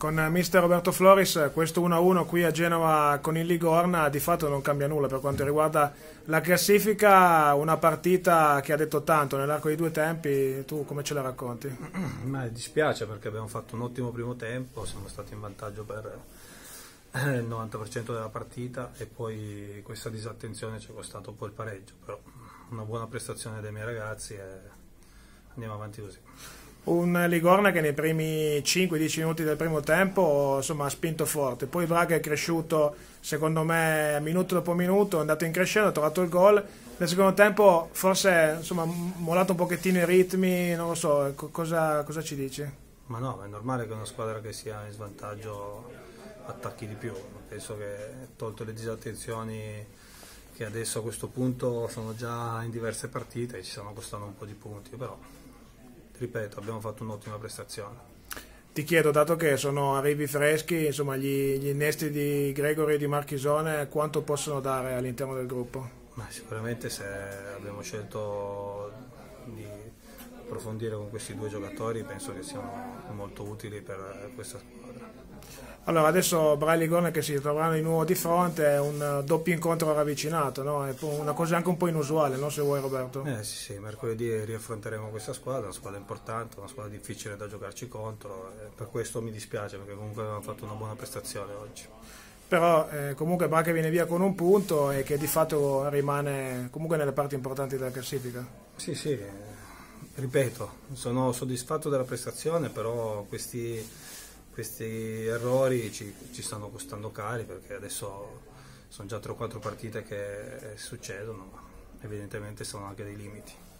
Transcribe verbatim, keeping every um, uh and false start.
Con mister Roberto Floris questo uno a uno qui a Genova con il Ligorna di fatto non cambia nulla per quanto riguarda la classifica, una partita che ha detto tanto nell'arco di due tempi. Tu come ce la racconti? Ma dispiace perché abbiamo fatto un ottimo primo tempo, siamo stati in vantaggio per il novanta per cento della partita e poi questa disattenzione ci è costato un po' il pareggio, però una buona prestazione dei miei ragazzi e andiamo avanti così. Un Ligorna che nei primi cinque dieci minuti del primo tempo insomma, ha spinto forte, poi Braga è cresciuto secondo me minuto dopo minuto, è andato in crescendo, ha trovato il gol. Nel secondo tempo forse insomma mollato un pochettino i ritmi, non lo so, cosa, cosa ci dici? Ma no, è normale che una squadra che sia in svantaggio attacchi di più, penso che tolto le disattenzioni che adesso a questo punto sono già in diverse partite e ci stanno costando un po' di punti, però ripeto, abbiamo fatto un'ottima prestazione. Ti chiedo, dato che sono arrivi freschi, insomma gli, gli innesti di Gregori e di Marchisone, quanto possono dare all'interno del gruppo? Ma sicuramente se abbiamo scelto di approfondire con questi due giocatori penso che siano molto utili per questa squadra. Allora adesso Braga e Ligorna che si troveranno di nuovo di fronte, è un doppio incontro ravvicinato, no? È una cosa anche un po' inusuale, no? Se vuoi Roberto? Eh sì, sì, mercoledì riaffronteremo questa squadra, una squadra importante, una squadra difficile da giocarci contro, e per questo mi dispiace perché comunque avevamo fatto una buona prestazione oggi. Però eh, comunque Braga viene via con un punto e che di fatto rimane comunque nelle parti importanti della classifica. Sì, sì, eh, ripeto, sono soddisfatto della prestazione, però questi... Questi errori ci, ci stanno costando cari perché adesso sono già tre o quattro partite che succedono, ma evidentemente sono anche dei limiti.